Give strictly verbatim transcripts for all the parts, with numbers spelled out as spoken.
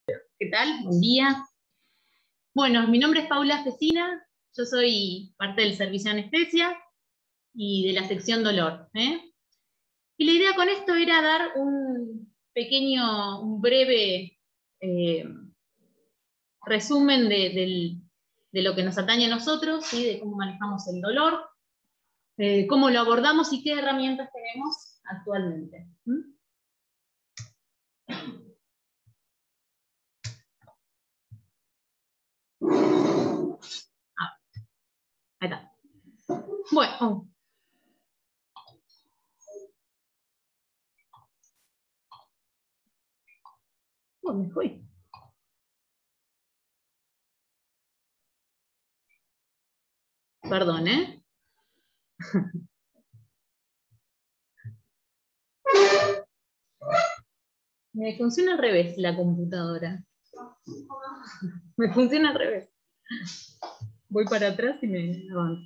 ¿Qué tal? Buen día. Bueno, mi nombre es Paula Fecina, yo soy parte del servicio de anestesia y de la sección dolor. ¿eh? Y la idea con esto era dar un pequeño, un breve eh, resumen de, del, de lo que nos atañe a nosotros, ¿sí? De cómo manejamos el dolor, eh, cómo lo abordamos y qué herramientas tenemos actualmente. ¿Mm? Ah, ahí está. Bueno, oh. Oh, me fui. Perdón, ¿eh? Me funciona al revés la computadora. Me funciona al revés. Voy para atrás y me avanzo.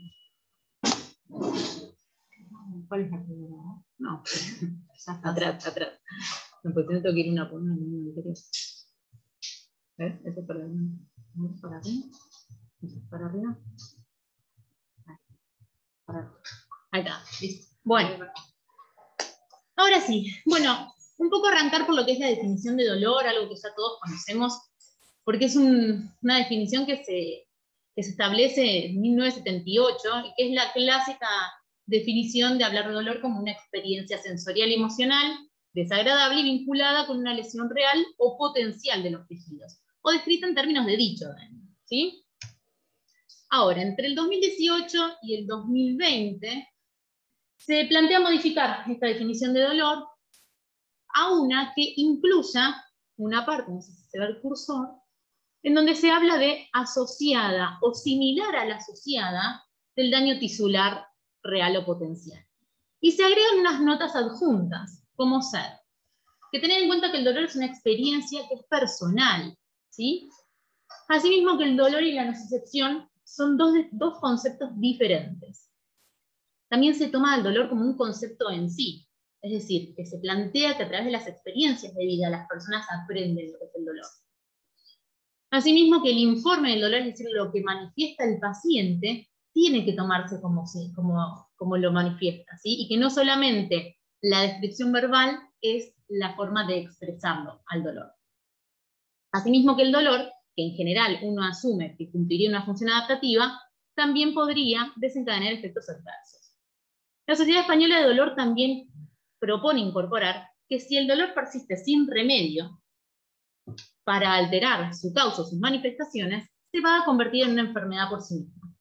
¿Cuál es la primera? No, atrás, atrás. No, pues tengo que ir una por una. ¿Ves? Eso es para arriba. Eso es para arriba. Eso es para arriba. Ahí, para arriba. Ahí está, listo. Bueno. Ahora sí, bueno, un poco arrancar por lo que es la definición de dolor, algo que ya todos conocemos, porque es un, una definición que se, que se establece en mil novecientos setenta y ocho y que es la clásica definición de hablar de dolor como una experiencia sensorial y emocional desagradable y vinculada con una lesión real o potencial de los tejidos, o descrita en términos de dicho daño, ¿sí? Ahora, entre el dos mil dieciocho y el dos mil veinte se plantea modificar esta definición de dolor a una que incluya una parte, no sé si se ve el cursor, en donde se habla de asociada o similar a la asociada del daño tisular real o potencial. Y se agregan unas notas adjuntas, como ser, que tener en cuenta que el dolor es una experiencia que es personal, ¿sí? Asimismo que el dolor y la nocicepción son dos, dos conceptos diferentes. También se toma el dolor como un concepto en sí, es decir, que se plantea que a través de las experiencias de vida las personas aprenden lo que es el dolor. Asimismo que el informe del dolor, es decir, lo que manifiesta el paciente, tiene que tomarse como, como, como lo manifiesta, ¿sí? Y que no solamente la descripción verbal es la forma de expresarlo al dolor. Asimismo que el dolor, que en general uno asume que cumpliría una función adaptativa, también podría desencadenar efectos adversos. La Sociedad Española de Dolor también propone incorporar que si el dolor persiste sin remedio para alterar su causa o sus manifestaciones, se va a convertir en una enfermedad por sí misma.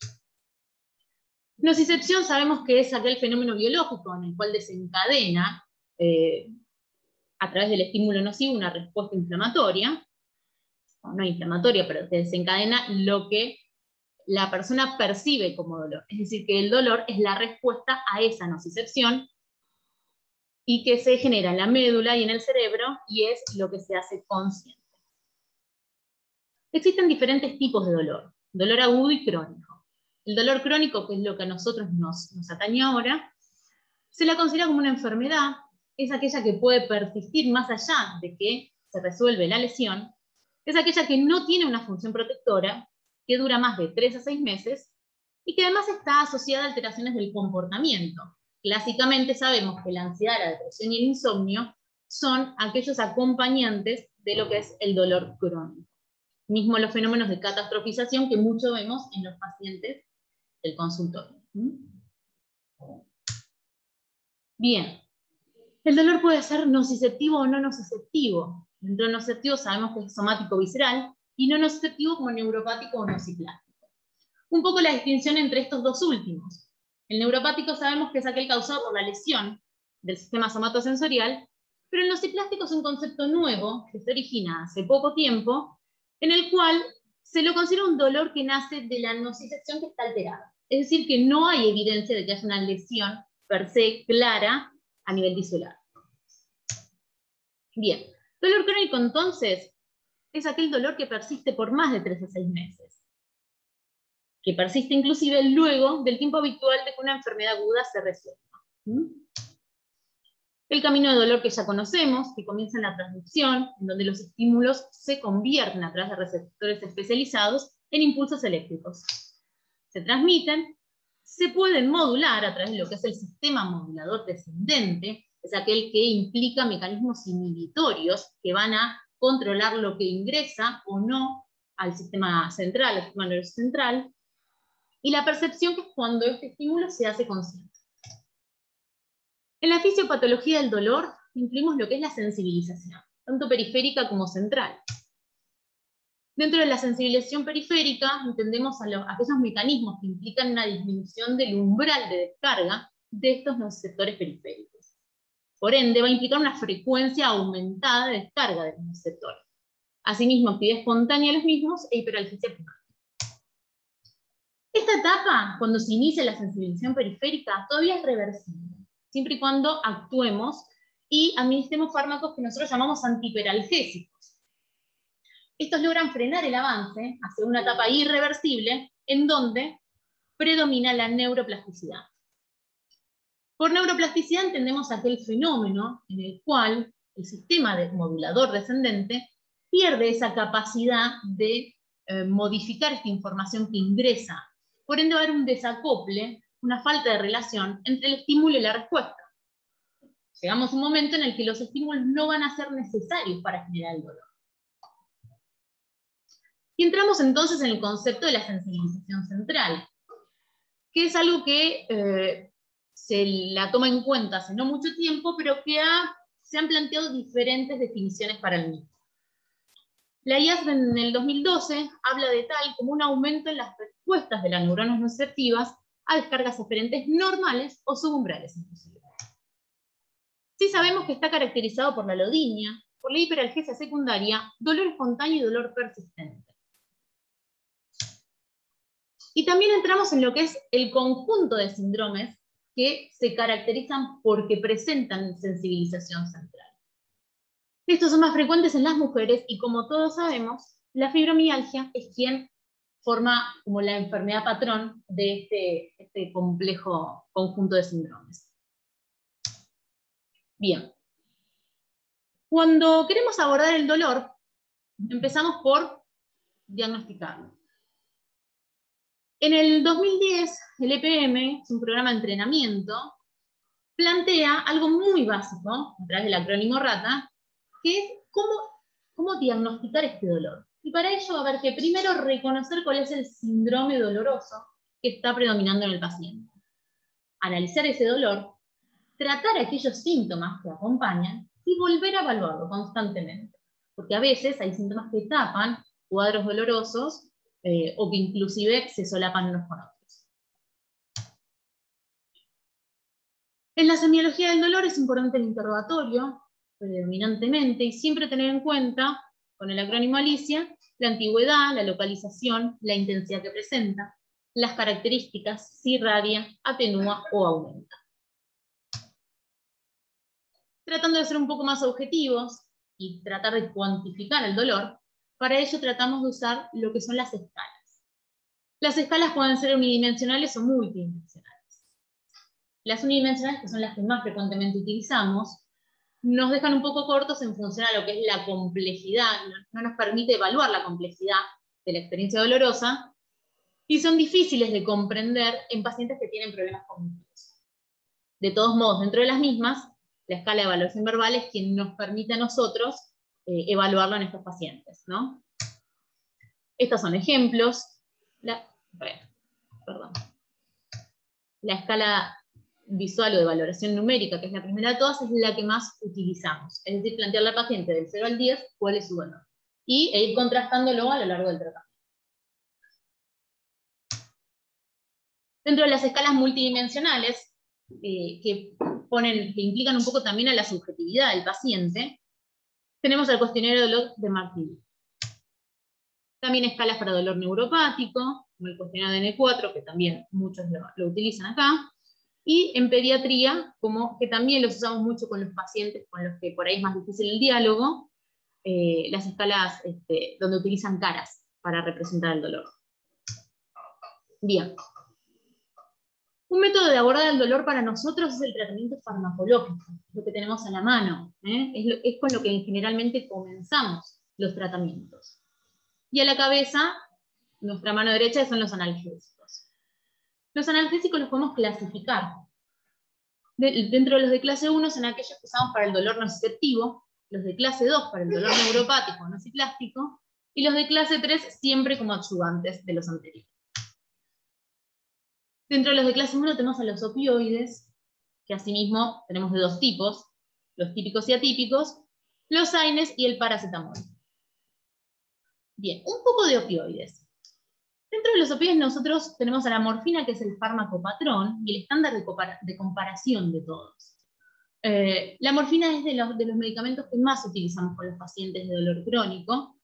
Nocicepción sabemos que es aquel fenómeno biológico en el cual desencadena, eh, a través del estímulo nocivo, una respuesta inflamatoria, no inflamatoria, pero desencadena lo que la persona percibe como dolor. Es decir, que el dolor es la respuesta a esa nocicepción y que se genera en la médula y en el cerebro y es lo que se hace consciente. Existen diferentes tipos de dolor, dolor agudo y crónico. El dolor crónico, que es lo que a nosotros nos, nos atañe ahora, se la considera como una enfermedad, es aquella que puede persistir más allá de que se resuelve la lesión, es aquella que no tiene una función protectora, que dura más de tres a seis meses, y que además está asociada a alteraciones del comportamiento. Clásicamente sabemos que la ansiedad, la depresión y el insomnio son aquellos acompañantes de lo que es el dolor crónico. Mismo los fenómenos de catastrofización que mucho vemos en los pacientes del consultorio. Bien, el dolor puede ser nociceptivo o no nociceptivo. Dentro de nociceptivo sabemos que es somático visceral y no nociceptivo como neuropático o nociplástico. Un poco la distinción entre estos dos últimos. El neuropático sabemos que es aquel causado por la lesión del sistema somatosensorial, pero el nociplástico es un concepto nuevo que se origina hace poco tiempo, en el cual se lo considera un dolor que nace de la nocicepción que está alterada. Es decir, que no hay evidencia de que haya una lesión per se clara a nivel tisular. Bien, dolor crónico entonces es aquel dolor que persiste por más de tres a seis meses, que persiste inclusive luego del tiempo habitual de que una enfermedad aguda se resuelva. ¿Mm? El camino de dolor que ya conocemos, que comienza en la transducción, en donde los estímulos se convierten a través de receptores especializados en impulsos eléctricos. Se transmiten, se pueden modular a través de lo que es el sistema modulador descendente, es aquel que implica mecanismos inhibitorios que van a controlar lo que ingresa o no al sistema central, al sistema nervioso central, y la percepción, que es cuando este estímulo se hace consciente. En la fisiopatología del dolor incluimos lo que es la sensibilización, tanto periférica como central. Dentro de la sensibilización periférica entendemos a, lo, a aquellos mecanismos que implican una disminución del umbral de descarga de estos receptores periféricos. Por ende, va a implicar una frecuencia aumentada de descarga de los receptores. Asimismo, actividad espontánea de los mismos e hiperalgesia primaria. Esta etapa, cuando se inicia la sensibilización periférica, todavía es reversible, siempre y cuando actuemos y administremos fármacos que nosotros llamamos antihiperalgésicos. Estos logran frenar el avance hacia una etapa irreversible en donde predomina la neuroplasticidad. Por neuroplasticidad entendemos aquel fenómeno en el cual el sistema de modulador descendente pierde esa capacidad de eh, modificar esta información que ingresa. Por ende va a haber un desacople, una falta de relación entre el estímulo y la respuesta. Llegamos a un momento en el que los estímulos no van a ser necesarios para generar el dolor. Y entramos entonces en el concepto de la sensibilización central, que es algo que eh, se la toma en cuenta hace no mucho tiempo, pero que ha, se han planteado diferentes definiciones para el mismo. La I A S en el dos mil doce habla de tal como un aumento en las respuestas de las neuronas receptivas a descargas aferentes normales o subumbrales inclusive. Sí sabemos que está caracterizado por la alodinia, por la hiperalgesia secundaria, dolor espontáneo y dolor persistente. Y también entramos en lo que es el conjunto de síndromes que se caracterizan porque presentan sensibilización central. Estos son más frecuentes en las mujeres y, como todos sabemos, la fibromialgia es quien forma como la enfermedad patrón de este, este complejo conjunto de síndromes. Bien. Cuando queremos abordar el dolor, empezamos por diagnosticarlo. En el dos mil diez, el E P M, es un programa de entrenamiento, plantea algo muy básico, a través del acrónimo RATA, que es cómo, cómo diagnosticar este dolor. Y para ello va a haber que primero reconocer cuál es el síndrome doloroso que está predominando en el paciente. Analizar ese dolor, tratar aquellos síntomas que acompañan y volver a evaluarlo constantemente. Porque a veces hay síntomas que tapan cuadros dolorosos eh, o que inclusive se solapan unos con otros. En la semiología del dolor es importante el interrogatorio, predominantemente, y siempre tener en cuenta, con el acrónimo ALICIA, la antigüedad, la localización, la intensidad que presenta, las características, si irradia, atenúa o aumenta. Tratando de ser un poco más objetivos y tratar de cuantificar el dolor, para ello tratamos de usar lo que son las escalas. Las escalas pueden ser unidimensionales o multidimensionales. Las unidimensionales, que son las que más frecuentemente utilizamos, nos dejan un poco cortos en función a lo que es la complejidad, no nos permite evaluar la complejidad de la experiencia dolorosa, y son difíciles de comprender en pacientes que tienen problemas cognitivos. De todos modos, dentro de las mismas, la escala de evaluación verbal es quien nos permite a nosotros eh, evaluarlo en estos pacientes, ¿no? Estos son ejemplos. La, bueno, perdón. La escala visual o de valoración numérica, que es la primera de todas, es la que más utilizamos. Es decir, plantearle al paciente del cero al diez cuál es su dolor. Y e ir contrastándolo a lo largo del tratamiento. Dentro de las escalas multidimensionales, eh, que, ponen, que implican un poco también a la subjetividad del paciente, tenemos el cuestionario de dolor de Martini. También escalas para dolor neuropático, como el cuestionario de N cuatro, que también muchos lo, lo utilizan acá. Y en pediatría, como que también los usamos mucho con los pacientes con los que por ahí es más difícil el diálogo, eh, las escalas este, donde utilizan caras para representar el dolor. Bien. Un método de abordar el dolor para nosotros es el tratamiento farmacológico, lo que tenemos a la mano, ¿eh? es, lo, es con lo que generalmente comenzamos los tratamientos. Y a la cabeza, nuestra mano derecha, son los analgésicos. Los analgésicos los podemos clasificar. De, dentro de los de clase uno son aquellos que usamos para el dolor nociceptivo, los de clase dos para el dolor neuropático nociplástico, y los de clase tres siempre como adyuvantes de los anteriores. Dentro de los de clase uno tenemos a los opioides, que asimismo tenemos de dos tipos, los típicos y atípicos, los AINES y el paracetamol. Bien, un poco de opioides. Dentro de los opioides nosotros tenemos a la morfina, que es el fármaco patrón, y el estándar de, de comparación de todos. Eh, la morfina es de los, de los medicamentos que más utilizamos con los pacientes de dolor crónico,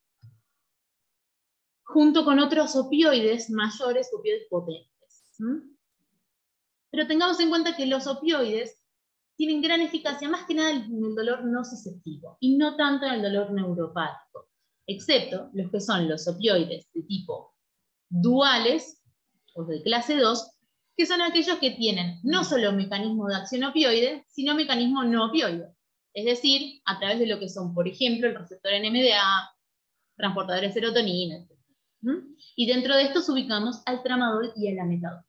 junto con otros opioides mayores, opioides potentes. ¿Mm? Pero tengamos en cuenta que los opioides tienen gran eficacia, más que nada en el dolor nociceptivo, y no tanto en el dolor neuropático, excepto los que son los opioides de tipo duales, o de clase dos, que son aquellos que tienen no solo mecanismo de acción opioide, sino mecanismo no opioide. Es decir, a través de lo que son, por ejemplo, el receptor N M D A, transportadores de serotonina, etcétera. ¿Mm? Y dentro de estos ubicamos al tramadol y el lametadol.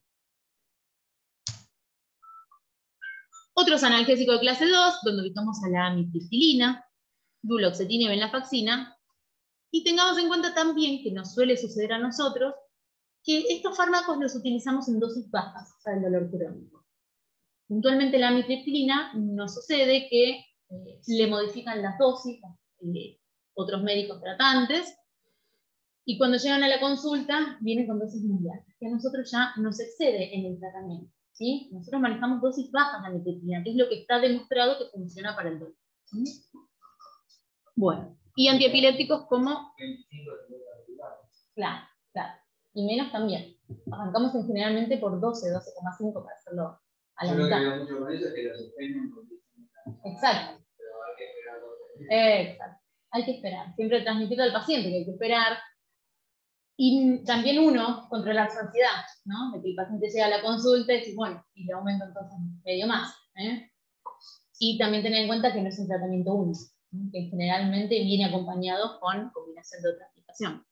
Otros analgésicos de clase dos, donde ubicamos a la amitriptilina, duloxetina y venlafaxina, y tengamos en cuenta también, que nos suele suceder a nosotros, que estos fármacos los utilizamos en dosis bajas para el dolor crónico. Puntualmente la amitriptilina nos sucede que eh, le modifican las dosis eh, otros médicos tratantes, y cuando llegan a la consulta vienen con dosis muy altas, que a nosotros ya nos excede en el tratamiento. ¿Sí? Nosotros manejamos dosis bajas de amitriptilina, que es lo que está demostrado que funciona para el dolor. ¿Sí? Bueno, y antiepilépticos como... Claro, claro. Y menos también. Arrancamos en generalmente por doce, doce coma cinco para hacerlo a la Yo mitad. Lo que veo mucho con eso es que lo suspenden porque... Exacto. Pero hay que esperar doce meses. Exacto. Hay que esperar. Siempre transmitiendo al paciente que hay que esperar. Y también uno controlar su ansiedad, ¿no? De que el paciente llega a la consulta y dice, bueno, y le aumento entonces medio más. ¿eh? Y también tener en cuenta que no es un tratamiento único, ¿no? Que generalmente viene acompañado con combinación de otra aplicación.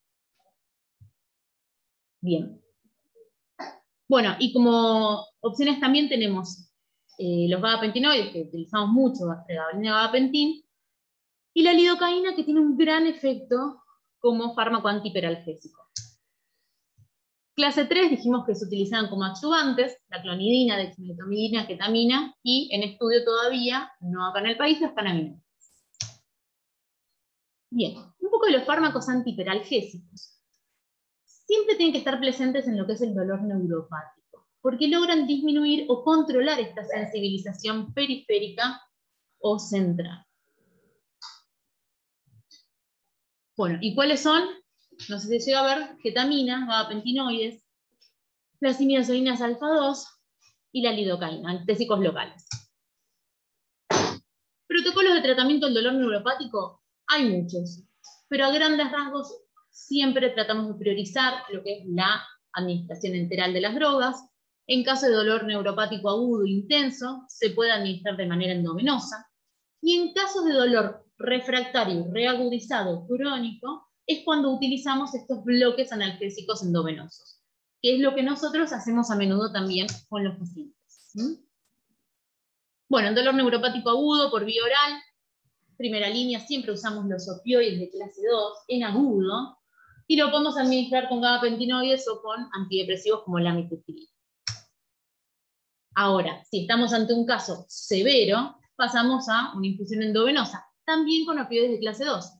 Bien. Bueno, y como opciones también tenemos eh, los gabapentinoides, que utilizamos mucho, pregabalina y gabapentin, y la lidocaína, que tiene un gran efecto como fármaco antihiperalgésico. Clase tres dijimos que se utilizaban como adyuvantes, la clonidina, dexmedetomidina, ketamina, y en estudio todavía, no acá en el país, los canaminas. Bien, un poco de los fármacos antihiperalgésicos. Siempre tienen que estar presentes en lo que es el dolor neuropático, porque logran disminuir o controlar esta sensibilización periférica o central. Bueno, ¿y cuáles son? No sé si se llega a ver, ketamina, gabapentinoides, las imidazolinas alfa dos y la lidocaína, anestésicos locales. Protocolos de tratamiento del dolor neuropático, hay muchos, pero a grandes rasgos siempre tratamos de priorizar lo que es la administración enteral de las drogas. En caso de dolor neuropático agudo e intenso, se puede administrar de manera endovenosa. Y en casos de dolor refractario reagudizado crónico, es cuando utilizamos estos bloques analgésicos endovenosos, que es lo que nosotros hacemos a menudo también con los pacientes. ¿Mm? Bueno, en dolor neuropático agudo por vía oral, primera línea siempre usamos los opioides de clase dos en agudo, y lo podemos administrar con gabapentinoides o con antidepresivos como la amitriptilina. Ahora, si estamos ante un caso severo, pasamos a una infusión endovenosa, también con opioides de clase dos.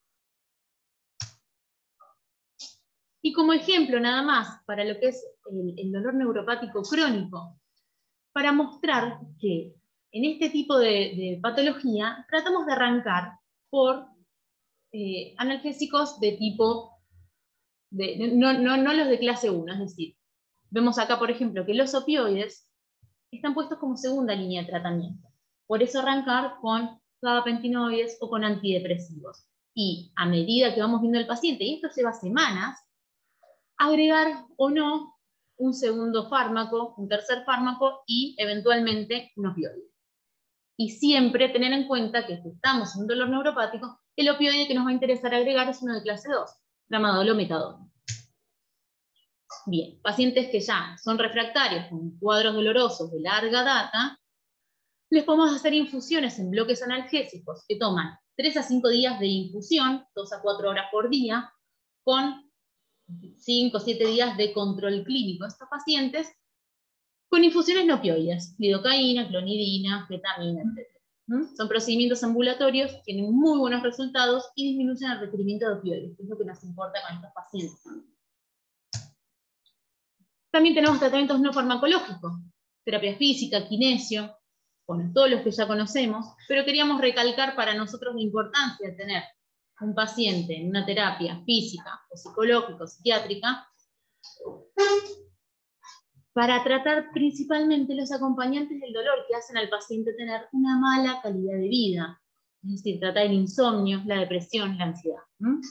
Y como ejemplo nada más, para lo que es el, el dolor neuropático crónico, para mostrar que en este tipo de, de patología tratamos de arrancar por eh, analgésicos de tipo, de, no, no, no los de clase uno, es decir, vemos acá por ejemplo que los opioides están puestos como segunda línea de tratamiento. Por eso arrancar con gabapentinoides o con antidepresivos. Y a medida que vamos viendo el paciente, y esto lleva semanas, agregar o no un segundo fármaco, un tercer fármaco y eventualmente un opioide. Y siempre tener en cuenta que si estamos en un dolor neuropático, el opioide que nos va a interesar agregar es uno de clase dos, tramadol o metadona. Bien, pacientes que ya son refractarios con cuadros dolorosos de larga data, les podemos hacer infusiones en bloques analgésicos que toman tres a cinco días de infusión, dos a cuatro horas por día, con cinco o siete días de control clínico de estos pacientes, con infusiones no opioides, lidocaína, clonidina, ketamina, etcétera. ¿Mm? Son procedimientos ambulatorios, tienen muy buenos resultados y disminuyen el requerimiento de opioides, que es lo que nos importa con estos pacientes. También tenemos tratamientos no farmacológicos, terapia física, kinesio, bueno, todos los que ya conocemos, pero queríamos recalcar para nosotros la importancia de tener un paciente en una terapia física o psicológica o psiquiátrica para tratar principalmente los acompañantes del dolor que hacen al paciente tener una mala calidad de vida, es decir, tratar el insomnio, la depresión, la ansiedad. ¿Mm?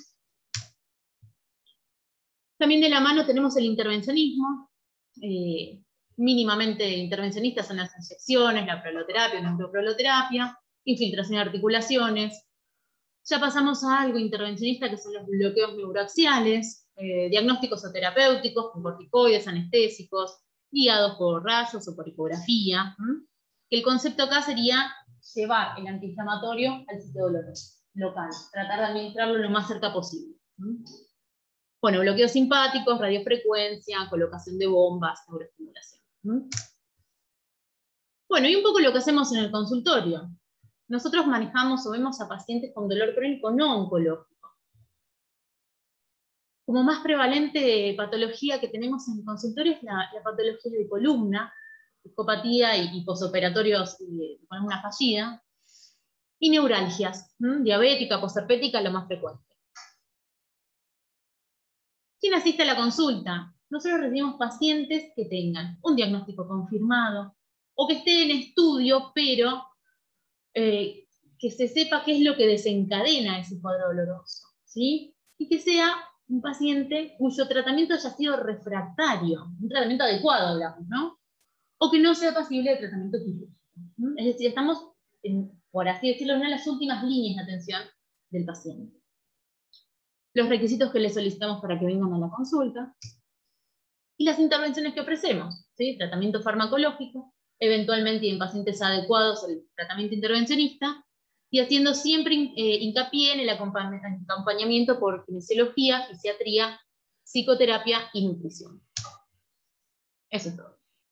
También de la mano tenemos el intervencionismo, eh, mínimamente intervencionistas son las inyecciones, la proloterapia, la neuroproloterapia, infiltración de articulaciones. Ya pasamos a algo intervencionista que son los bloqueos neuroaxiales, eh, diagnósticos o terapéuticos con corticoides, anestésicos, guiados por rayos o por ecografía. ¿Mm? El concepto acá sería llevar el antiinflamatorio al sitio doloroso local, tratar de administrarlo lo más cerca posible. ¿Mm? Bueno, bloqueos simpáticos, radiofrecuencia, colocación de bombas, neuroestimulación. ¿Mm? Bueno, y un poco lo que hacemos en el consultorio. Nosotros manejamos o vemos a pacientes con dolor crónico no oncológico. Como más prevalente patología que tenemos en el consultorio es la, la patología de columna, discopatía y, y posoperatorios de columna fallida, y neuralgias, ¿m? Diabética, posherpética, lo más frecuente. ¿Quién asiste a la consulta? Nosotros recibimos pacientes que tengan un diagnóstico confirmado, o que esté en estudio, pero eh, que se sepa qué es lo que desencadena ese cuadro doloroso, ¿sí? Y que sea un paciente cuyo tratamiento haya sido refractario, un tratamiento adecuado, digamos, ¿no? O que no sea pasible de tratamiento quirúrgico. ¿Mm? Es decir, estamos, en, por así decirlo, en una de las últimas líneas de atención del paciente. Los requisitos que le solicitamos para que vengan a la consulta, y las intervenciones que ofrecemos, ¿sí? Tratamiento farmacológico, eventualmente en pacientes adecuados el tratamiento intervencionista, y haciendo siempre eh, hincapié en el acompañamiento por kinesiología, fisiatría, psicoterapia y nutrición. Eso es todo.